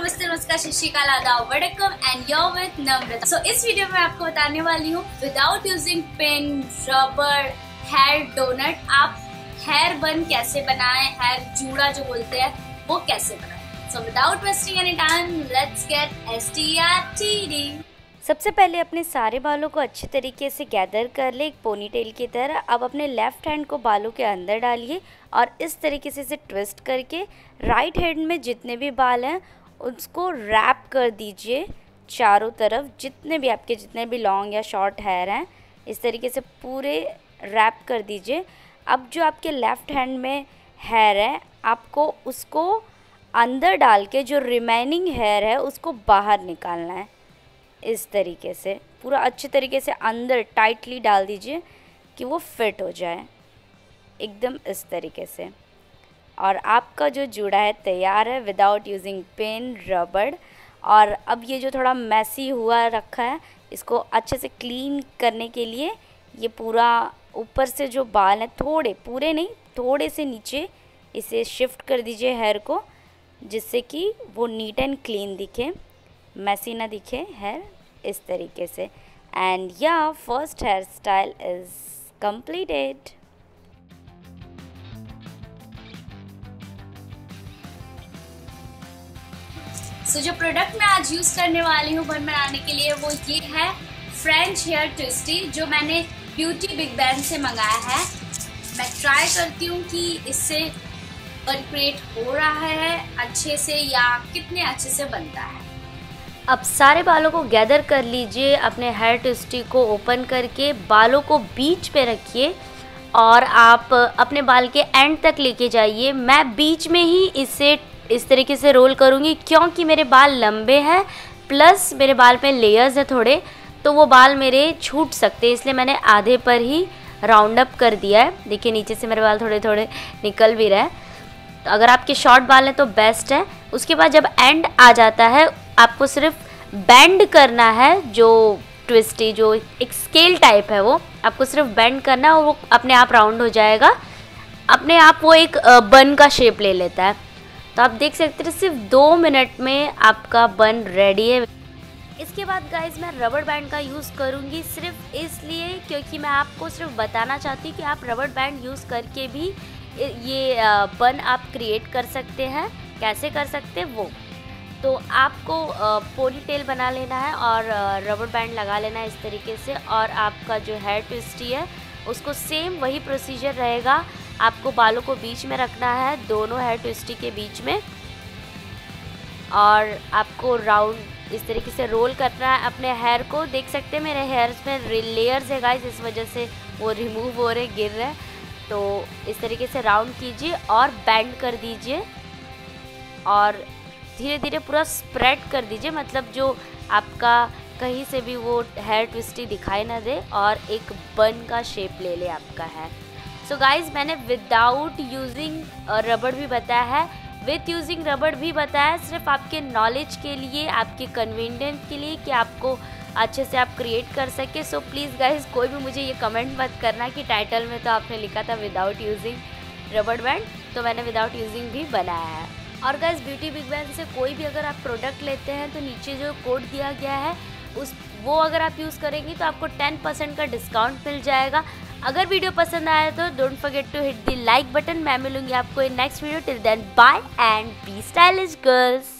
नमस्ते नमस्कार शशिकाल आदाब वडक्कम and you're with Namrata. So इस वीडियो में आपको बताने वाली हूँ without using pen rubber hair donut आप हेयर बन कैसे बनाएं, हेयर जूड़ा जो बोलते हैं वो कैसे बनाएं। So without wasting any time let's get STRTD। सबसे पहले अपने सारे बालों को अच्छे तरीके से गैदर कर ले एक पोनीटेल की तरह। अब अपने लेफ़्ट हैंड को बालों के अंदर डालिए और इस तरीके से इसे ट्विस्ट करके राइट हैंड में जितने भी बाल हैं उसको रैप कर दीजिए चारों तरफ। जितने भी लॉन्ग या शॉर्ट हेयर हैं इस तरीके से पूरे रैप कर दीजिए। अब जो आपके लेफ़्ट हैंड में हेयर है आपको उसको अंदर डाल के जो रिमेनिंग हेयर है उसको बाहर निकालना है। इस तरीके से पूरा अच्छे तरीके से अंदर टाइटली डाल दीजिए कि वो फिट हो जाए एकदम इस तरीके से। और आपका जो जूड़ा है तैयार है विदाउट यूजिंग पेन रबड़। और अब ये जो थोड़ा मैसी हुआ रखा है इसको अच्छे से क्लीन करने के लिए ये पूरा ऊपर से जो बाल हैं पूरे नहीं थोड़े से नीचे इसे शिफ्ट कर दीजिए हेयर को, जिससे कि वो नीट एंड क्लीन दिखे, मैसी ना दिखे हेयर इस तरीके से। एंड या first hair style is completed. So जो प्रोडक्ट मैं आज यूज करने वाली हूँ बन बनाने के लिए वो ये है फ्रेंच हेयर ट्विस्टी, जो मैंने ब्यूटी बिग बैंड से मंगाया है। मैं ट्राई करती हूँ कि इससे बन क्रिएट हो रहा है अच्छे से या कितने अच्छे से बनता है। अब सारे बालों को गैदर कर लीजिए। अपने हेयर ट्विस्टी को ओपन करके बालों को बीच पे रखिए और आप अपने बाल के एंड तक लेके जाइए। मैं बीच में ही इसे इस तरीके से रोल करूँगी क्योंकि मेरे बाल लंबे हैं प्लस मेरे बाल में लेयर्स है थोड़े, तो वो बाल मेरे छूट सकते हैं, इसलिए मैंने आधे पर ही राउंड अप कर दिया है। देखिए नीचे से मेरे बाल थोड़े थोड़े निकल भी रहे हैं। तो अगर आपके शॉर्ट बाल हैं तो बेस्ट है। उसके बाद जब एंड आ जाता है आपको सिर्फ बेंड करना है। जो ट्विस्टी जो एक स्केल टाइप है वो आपको सिर्फ बेंड करना है और वो अपने आप राउंड हो जाएगा, अपने आप वो एक बन का शेप ले लेता है। तो आप देख सकते हैं सिर्फ 2 मिनट में आपका बन रेडी है। इसके बाद गाइज मैं रबड़ बैंड का यूज़ करूँगी सिर्फ इसलिए क्योंकि मैं आपको सिर्फ बताना चाहती हूँ कि आप रबड़ बैंड यूज़ करके भी ये बन आप क्रिएट कर सकते हैं। कैसे कर सकते हैं वो तो आपको पोनी टेल बना लेना है और रबड़ बैंड लगा लेना है इस तरीके से। और आपका जो हेयर ट्विस्टी है उसको सेम वही प्रोसीजर रहेगा। आपको बालों को बीच में रखना है, दोनों हेयर ट्विस्टी के बीच में, और आपको राउंड इस तरीके से रोल करना है अपने हेयर को। देख सकते हैं मेरे हेयर्स में लेयर्स है गाइस, इस वजह से वो रिमूव हो रहे गिर रहे हैं। तो इस तरीके से राउंड कीजिए और बैंड कर दीजिए और धीरे धीरे पूरा स्प्रेड कर दीजिए, मतलब जो आपका कहीं से भी वो हेयर ट्विस्टी दिखाई ना दे और एक बन का शेप ले ले आपका हेयर। सो गाइज मैंने विदाउट यूजिंग रबड़ भी बताया है, विथ यूजिंग रबड़ भी बताया है, सिर्फ आपके नॉलेज के लिए, आपके कन्वीनियंस के लिए कि आपको अच्छे से आप क्रिएट कर सके। सो प्लीज़ गाइज कोई भी मुझे ये कमेंट मत करना कि टाइटल में तो आपने लिखा था विदाउट यूजिंग रबड़ बैंड, तो मैंने विदाउट यूजिंग भी बनाया है। और गाइस ब्यूटी बिग बैंड से कोई भी अगर आप प्रोडक्ट लेते हैं तो नीचे जो कोड दिया गया है वो अगर आप यूज़ करेंगी तो आपको 10% का डिस्काउंट मिल जाएगा। अगर वीडियो पसंद आया तो don't forget to hit the like button. मैं मिलूंगी आपको in next video. Till then bye and be stylish girls.